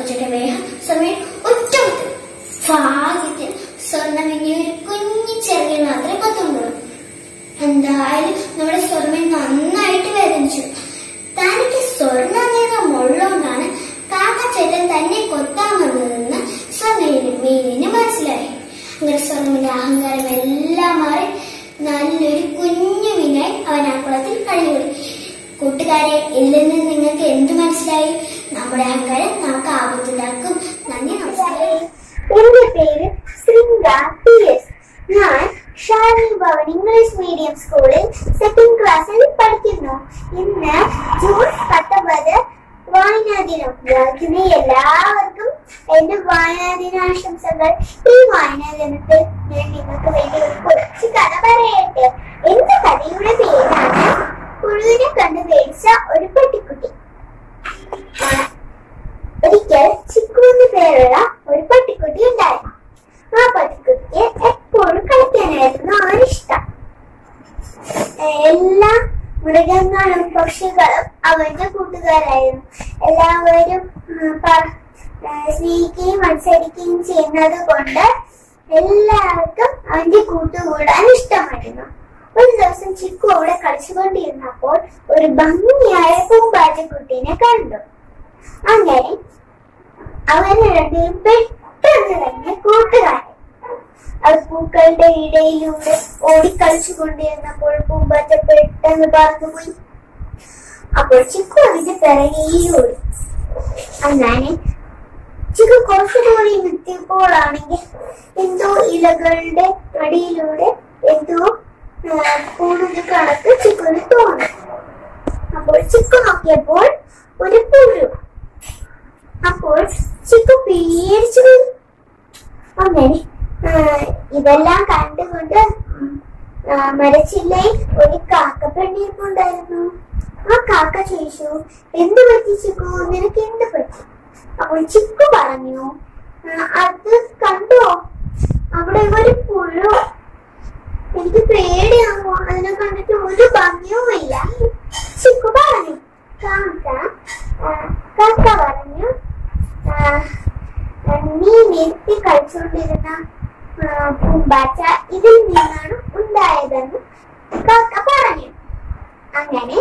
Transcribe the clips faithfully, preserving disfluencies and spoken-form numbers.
കൊച്ചിന്റെ വേഗം സ്വർണ്ണ ഒറ്റ ഭാഗ്യത്തിൽ സ്വർണം ഇനി ഒരു കുഞ്ഞു ചെറിയ മാത്രമേ കൊത്തുള്ളൂ. എന്തായാലും നമ്മുടെ സ്വർണ്ണ നന്നായിട്ട് വേദനിച്ചു. തനിക്ക് സ്വർണ്ണ നിറം ഉള്ളതുകൊണ്ടാണ് കാക്കച്ചേട്ടൻ തന്നെ കൊത്താൻ വന്നതെന്ന് സ്വർണ്ണ മീനിന് മനസ്സിലായി. അങ്ങനെ സ്വർണ്ണന്റെ അഹങ്കാരം എല്ലാം മാറി നല്ലൊരു കുഞ്ഞു മീനായി അവൻ ആ കുളത്തിൽ കഴിഞ്ഞുകൂടി. കൂട്ടുകാരെ, ഇതിൽ നിന്ന് നിങ്ങൾക്ക് എന്ത് മനസ്സിലായി? നമ്മുടെ അഹങ്കാരം നമുക്ക് ആപത്തുണ്ടാക്കും. നന്ദി, നമസ്കാരം. എന്റെ പേര് ശ്രീങ്ക പി എസ്. ഞാൻ Shani Bhavan English medium second സെക്കൻഡ് ക്ലാസ്സിൽ പഠിക്കുന്നു. ഇന്ന് ജൂൺ പത്തൊമ്പത് വായനാ ദിനം. രാജ്യത്തെ എല്ലാവർക്കും എന്റെ വായനാ ദിനാശംസകൾ. ഈ വായനാ ദിനത്തിൽ ഞാൻ നിങ്ങൾക്ക് വേണ്ടി ഒരു കൊച്ചു കഥ പറയട്ടെ. എന്റെ കഥയുടെ പേരാണ് പുഴുവിനെ കണ്ടു പേടിച്ച ഒരു പട്ടിക്കുട്ടി. ഒരിക്കൽ ചിക്കു എന്ന് പേരുള്ള ഒരു പട്ടിക്കുട്ടി ഉണ്ടായിരുന്നു. ആ പട്ടിക്കുട്ടിക്ക് എപ്പോഴും കളിക്കാനായിരുന്നു അവനിഷ്ടം. എല്ലാ മൃഗങ്ങളും പക്ഷികളും അവന്റെ കൂട്ടുകാരായിരുന്നു. എല്ലാവരും സ്നേഹിക്കുകയും മത്സരിക്കുകയും ചെയ്യുന്നത് കൊണ്ട് എല്ലാവർക്കും അവന്റെ കൂട്ടുകൂടാൻ ഇഷ്ടമായിരുന്നു. ഒരു ദിവസം ചിക്കു അവിടെ കളിച്ചുകൊണ്ടിരുന്നപ്പോൾ ഒരു ഭംഗിയായ പൂമ്പാറ്റക്കുട്ടീനെ കണ്ടു. അങ്ങനെ അവന് രണ്ടും പെട്ടെന്ന് തന്നെ കൂട്ടുകാരായി. അത് പൂക്കളുടെ ഇടയിലൂടെ ഓടിക്കളിച്ചു കൊണ്ടിരുന്നപ്പോൾ പൂമ്പാറ്റ പെട്ടെന്ന് പറന്നുപോയി. അപ്പോൾ ചിക്കു അതിന്റെ പിറകെ ഓടി. അങ്ങനെ ചിക്കു കുറച്ചു ദൂരെ എത്തിയപ്പോഴാണെങ്കിൽ എന്തോ ഇലകളുടെ അടിയിലൂടെ എന്തോ കൂടുന്ന കണക്ക് ചിക്കുന് തോന്നി. അപ്പോൾ ചിക്കു നോക്കിയപ്പോൾ ഒരു പുഴു. അപ്പോൾ ചിക്കു പേടിച്ചു വരും. അങ്ങനെ ഇതെല്ലാം കണ്ടുകൊണ്ട് മരച്ചില്ലയിൽ ഒരു കാക്ക പെണ്ണിരിപ്പുണ്ടായിരുന്നു. ആ കാക്ക ചോദിച്ചു, എന്ത് പറ്റി ചിക്കു, നിനക്ക് എന്ത് പറ്റി? അപ്പോൾ ചിക്കു പറഞ്ഞു, അത് കണ്ടോ, അവിടെ ഒരു പുഴു, എനിക്ക് പേടിയാവോ, അതിനെ കണ്ടിട്ട് ഒരു ഭംഗിയും ഇല്ല. ചിക്കു പറഞ്ഞു. കാക്ക കാക്ക പറഞ്ഞു, നീ നിർത്തി കളിച്ചുകൊണ്ടിരുന്ന പൂമ്പാറ്റ ഇതിൽ നിന്നാണ് ഉണ്ടായതെന്ന് കാക്ക പറഞ്ഞു. അങ്ങനെ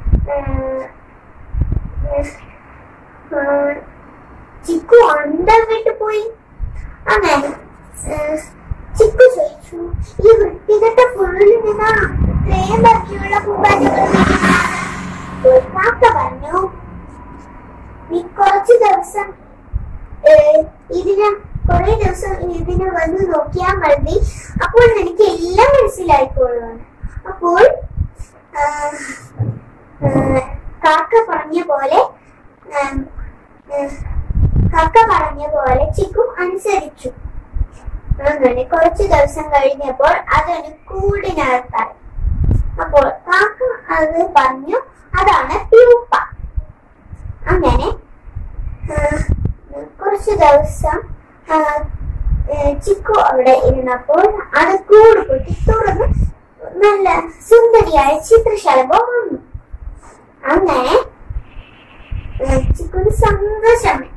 ചിക്കു അന്തം വിട്ടു പോയി. അങ്ങനെ ചിക്കു ചോദിച്ചു, ഈ വൃത്തികെട്ട പുഴയിൽ നിന്നാണ് ഇത്രയും ഭംഗിയുള്ള പൂമ്പാറ്റകൾ? കാക്ക പറഞ്ഞു, നീ കുറച്ചു ദിവസം ഇതിന് കുറെ ദിവസം ഇതിന് വന്ന് നോക്കിയാൽ മതി, അപ്പോൾ എനിക്ക് എല്ലാം മനസ്സിലായിക്കോളാണ്. അപ്പോൾ കാക്ക പറഞ്ഞ പോലെ കാക്ക പറഞ്ഞ പോലെ ചിക്കു അനുസരിച്ചു. അങ്ങനെ കുറച്ചു ദിവസം കഴിഞ്ഞപ്പോൾ അതൊരു കൂടിനകത്തായി. അപ്പോൾ കാക്ക അത് പറഞ്ഞു, അതാണ് പ്യൂപ്പ. അങ്ങനെ കുറച്ചു ദിവസം ചിക്കു അവിടെ ഇരുന്നപ്പോൾ അത് കൂട് പൊട്ടി തുറന്ന് നല്ല സുന്ദരിയായ ചിത്രശലഭം വന്നു. അങ്ങനെ ചിക്കുന് സന്തോഷമായി.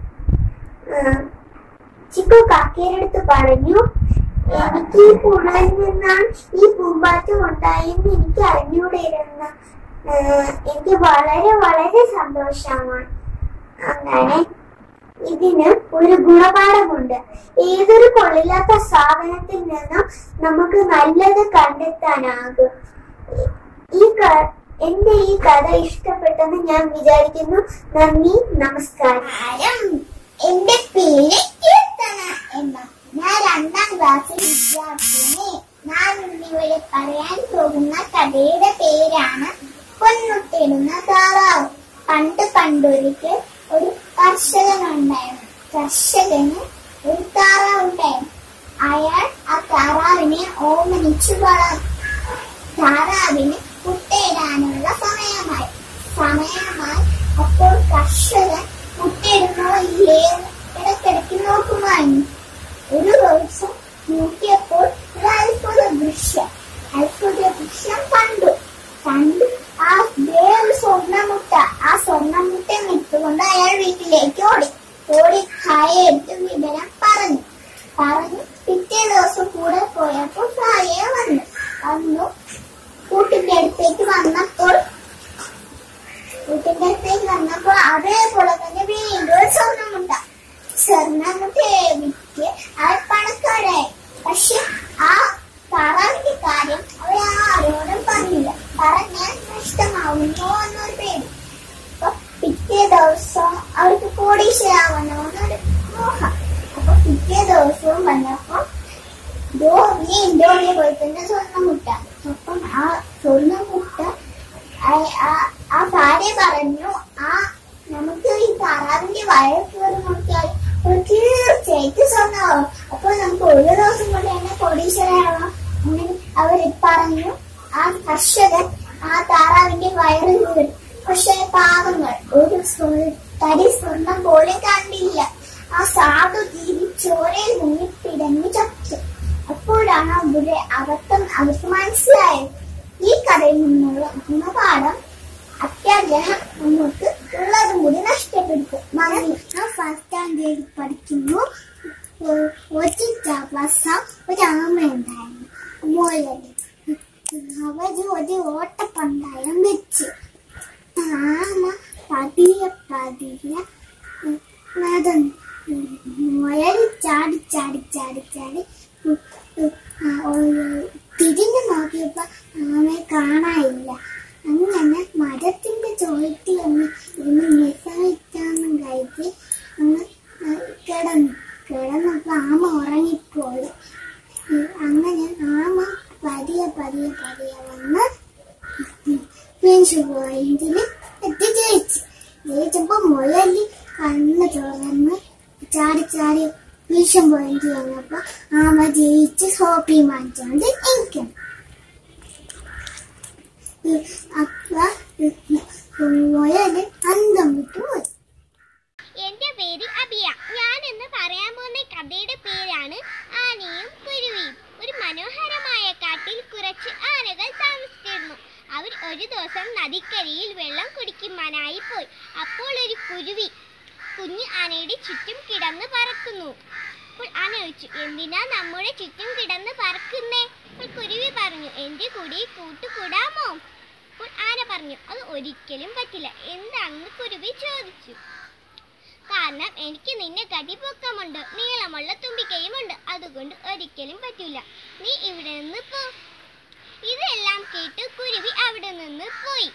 ചിക്കു കാക്കയുടെ അടുത്ത് പറഞ്ഞു, എനിക്ക് ഈ പുഴയിൽ നിന്നാണ് ഈ പൂമ്പാറ്റ ഉണ്ടായെന്ന് എനിക്ക് അറിഞ്ഞൂടെയിരുന്ന, എനിക്ക് വളരെ വളരെ സന്തോഷമാണ്. അങ്ങനെ ഇതിന് ഒരു ഗുണപാഠമുണ്ട്. ഏതൊരു കൊള്ളില്ലാത്ത സാധനത്തിൽ നിന്നും നമുക്ക് നല്ലത് കണ്ടെത്താനാകും. ഈ എന്റെ ഈ കഥ ഇഷ്ടപ്പെട്ടെന്ന് ഞാൻ വിചാരിക്കുന്നു. നന്ദി, നമസ്കാരം. എന്റെ പേര് കീർത്തന എന്ന ഞാൻ രണ്ടാം ക്ലാസ്സിൽ വിദ്യാർത്ഥിനി. ഞാൻ ഇന്നിവിടെ പറയാൻ പോകുന്ന കഥയുടെ പേരാണ് പൊന്നുട്ടിടുന്ന താറാവ്. പണ്ട് പണ്ടൊരിക്കൽ ഒരു കർഷകനുണ്ടായിരുന്നു. കർഷകന് ഒരു താറാവ് ഉണ്ടായിരുന്നു. അയാൾ ആ താറാവിനെ ഓമനിച്ചു വളർത്തി. താറാവിന് മുട്ടയിടാനുള്ള സമയമായി സമയമായി അപ്പോൾ കർഷകൻ മുട്ടയിടുന്നോ ഇല്ലേ ഇടയ്ക്കിടയ്ക്ക് നോക്കുമായിരുന്നു. ഒരു ദിവസം നോക്കിയപ്പോൾ ഒരു അത്ഭുത ദൃശ്യം അത്ഭുത ദൃശ്യം കണ്ടു കണ്ടു ആ ഒരു സ്വർണ്ണമുട്ട ആ സ്വർണ്ണമുട്ട വിട്ടുകൊണ്ട് അയാൾ വീട്ടിലേക്ക് ഓടി ഓടി ഭാര്യയെടുത്ത് വിവരം പറഞ്ഞു പറഞ്ഞു പിറ്റേ ദിവസം കൂടെ പോയപ്പോൾ ഭാര്യ വന്നു വന്നു കൂട്ടിന്റെ അടുത്തേക്ക് വന്നപ്പോൾ കൂട്ടിന്റെ അടുത്തേക്ക് വന്നപ്പോൾ അതേപോലെ തന്നെ വീണ്ടും ഒരു സ്വർണ്ണമുട്ട സ്വർണ്ണമുട്ട വിറ്റ് അവർ പണക്കാരായി. പക്ഷെ ആ താറാവിന്റെ കാര്യം അവർ ആരോടും പറഞ്ഞില്ല. പറഞ്ഞാൽ നഷ്ടമാവുന്നോ എന്നൊരു പേടി. അപ്പൊ പിറ്റേ ദിവസം അവർക്ക് കോടീശ്വരാവണമെന്നൊരു മോഹം. അപ്പൊ പിറ്റേ ദിവസവും വന്നപ്പോ വീണ്ടും പോയി തന്നെ സ്വർണ്ണമുട്ട. അപ്പം ആ സ്വർണ്ണമുട്ട ആ ഭാര്യ പറഞ്ഞു, ആ നമുക്ക് ഈ താറാവിന്റെ വയറ് കയറി നോക്കിയാൽ തീർച്ചയായിട്ടും സ്വർണ്ണമാവും. അപ്പൊ നമുക്ക് ഒരു ദിവസം കൊണ്ട് തന്നെ കോടീശ്വരയാവാം. അങ്ങനെ അവർ പറഞ്ഞു. ആ കർഷകൻ ആ താറാവിന്റെ വയറ് കീറി. പക്ഷെ പാവങ്ങൾ ഒരു തരി സ്വർണം പോലും കണ്ടില്ല. ആ സാധു ജീവി ചോരയിൽ മുങ്ങി പിടഞ്ഞു ചത്തു. അപ്പോഴാണ് അവിടെ അബദ്ധം അവർക്ക് മനസ്സിലായത്. ഈ കഥയിൽ നിന്നുള്ള ഗുണപാഠം അത്യാഗ്രഹം നമുക്ക് ഉള്ളതും കൂടി നഷ്ടപ്പെടുത്തും. ഫസ്റ്റ് സ്റ്റാൻഡേർഡിൽ പഠിക്കുന്നു. ഒരാമയുണ്ടായിരുന്നു മോയല്. അവര് ഒരു ഓട്ടപ്പന്തയം വെച്ച് ആമ പതിയെ പതിയെ നടന്നു. മുയൽ ചാടി ചാടി ചാടി ചാടി തിരിഞ്ഞു നോക്കിയപ്പോ ആമയെ കാണാനില്ല. അങ്ങനെ മരത്തിന്റെ ചോട്ടിൽ ഒന്ന് ഇരുന്ന് മെസ്സായിട്ടാന്നും കഴിച്ച് ഒന്ന് കിടന്നു. കിടന്നപ്പോ ആമ ഉറങ്ങിപ്പോയി. അങ്ങനെ ആമ പതിയെ പതിയെ പതിയെ വന്ന് ഫിനിഷ് പോയിന്റില് എത്തി ജയിച്ചു. ജയിച്ചപ്പോ മുയലി കണ്ണ് തുറന്ന് ചാടി ചാടി ഫിനിഷ് പോയിന്റ് വന്നപ്പോ ആമ ജയിച്ച് സോപ്പി മാറ്റിക്കൊണ്ട് ഇരിക്കണം. അപ്പൊ മുയല് അന്തം വിട്ടു പോയി. എന്റെ പേര് അബിയ. ഞാൻ ഇന്ന് പറയാൻ പോകുന്ന കഥയുടെ പേരാണ് ആനയും കുരുവിയും. ഒരു മനോഹരമായ കാട്ടിൽ കുറച്ച് ആനകൾ താമസിച്ചിരുന്നു. അവർ ഒരു ദിവസം നദിക്കരയിൽ വെള്ളം കുടിക്കുവാനായി പോയി. അപ്പോൾ ഒരു കുരുവി കുഞ്ഞു ആനയുടെ ചുറ്റും കിടന്ന് പറക്കുന്നു. അപ്പോൾ ആന ചോദിച്ചു, എന്തിനാ നമ്മുടെ ചുറ്റും കിടന്ന് പറക്കുന്നേ? അപ്പോൾ കുരുവി പറഞ്ഞു, എന്റെ കൂടെ കൂട്ടുകൂടാമോ? അപ്പോൾ ആന പറഞ്ഞു, അത് ഒരിക്കലും പറ്റില്ല. എന്താണെന്ന് കുരുവി ചോദിച്ചു. കാരണം എനിക്ക് നിന്നെ കടിപൊക്കമുണ്ട്, നീളമുള്ള തുമ്പിക്കൈയുമുണ്ട്, അതുകൊണ്ട് ഒരിക്കലും പറ്റില്ല. നീ ഇവിടെ നിന്ന് പോ. ഇതെല്ലാം കേട്ട് കുരുവി അവിടെ നിന്ന് പോയി.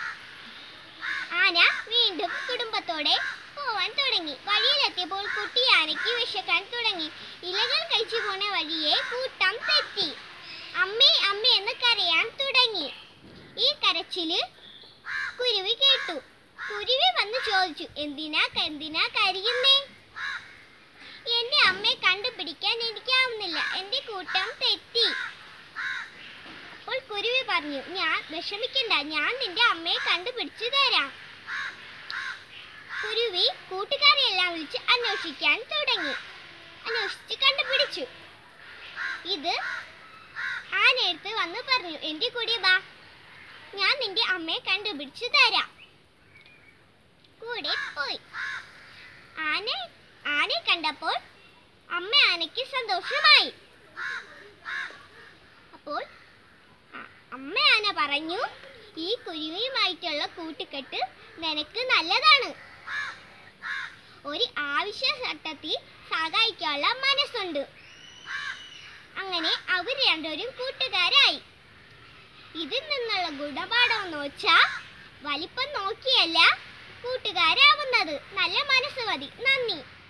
ആന വീണ്ടും കുടുംബത്തോടെ പോവാൻ തുടങ്ങി. വഴിയിലെത്തിയപ്പോൾ കുട്ടി ആനയ്ക്ക് വിശക്കാൻ തുടങ്ങി. ഇലകൾ കഴിച്ചു പോണ വഴിയെ കൂട്ടം തെറ്റി. അമ്മേ അമ്മേ എന്ന് കരയാൻ തുടങ്ങി. ഈ കരച്ചില് കുരുവി കേട്ടു. കുരുവി വന്ന് ചോദിച്ചു, എന്തിനാ എന്തിനാ കരയുന്നേ? എന്റെ അമ്മയെ കണ്ടുപിടിക്കാൻ എനിക്കാവുന്നില്ല, എന്റെ കൂട്ടം തെറ്റി. അപ്പോൾ കുരുവി പറഞ്ഞു, ഞാൻ വിഷമിക്കണ്ട, ഞാൻ നിന്റെ അമ്മയെ കണ്ടുപിടിച്ചു തരാം. കുരുവി കൂട്ടുകാരെയെല്ലാം വിളിച്ച് അന്വേഷിക്കാൻ തുടങ്ങി. അന്വേഷിച്ച് കണ്ടുപിടിച്ചു. ഇത് ആനയെടുത്ത് വന്ന് പറഞ്ഞു, എന്റെ കൂടെ വാ, ഞാൻ നിന്റെ അമ്മയെ കണ്ടുപിടിച്ചു തരാം. കൂടെ പോയി. ആന ആനയെ കണ്ടപ്പോൾ അമ്മ ആനയ്ക്ക് സന്തോഷമായി. അപ്പോൾ അമ്മ ആന പറഞ്ഞു, ഈ കുരുവിയുമായിട്ടുള്ള കൂട്ടുകെട്ട് നിനക്ക് നല്ലതാണ്. ഒരു ആവശ്യ ഘട്ടത്തിൽ സഹായിക്കാനുള്ള മനസ്സുണ്ട്. അങ്ങനെ അവർ രണ്ടുപേരും കൂട്ടുകാരായി. ഇതിൽ നിന്നുള്ള ഗുണപാഠം എന്ന് വെച്ചാൽ വലിപ്പം നോക്കിയല്ല കൂട്ടുകാരാവുന്നത്, നല്ല മനസ്സ് മതി. നന്ദി.